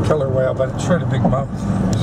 killer whale, but it showed a big mouth.